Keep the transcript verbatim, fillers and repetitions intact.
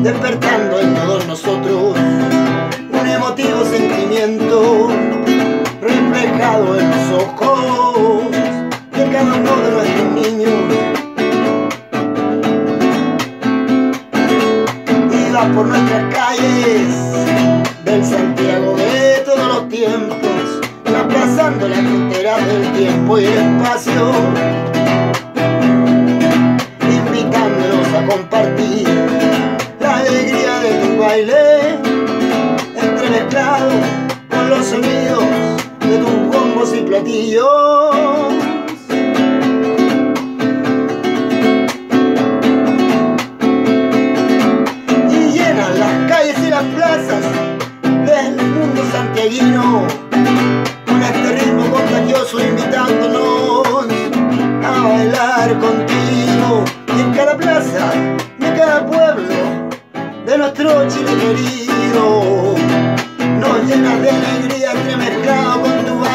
despertando en todos nosotros un emotivo sentimiento reflejado en los ojos de cada uno de nuestros niños. Iba por nuestras calles del Santiago de todos los tiempos, aplazando la frontera del tiempo y el espacio, invitándolos a compartir la alegría de tu baile, entremezclado con los sonidos de tus bombos y platillos. Y llenan las calles y las plazas del mundo santiaguino con este ritmo contagioso, invitándonos a bailar contigo. Y en cada plaza de cada pueblo de nuestro Chile querido nos llenas de alegría entremezclado con tu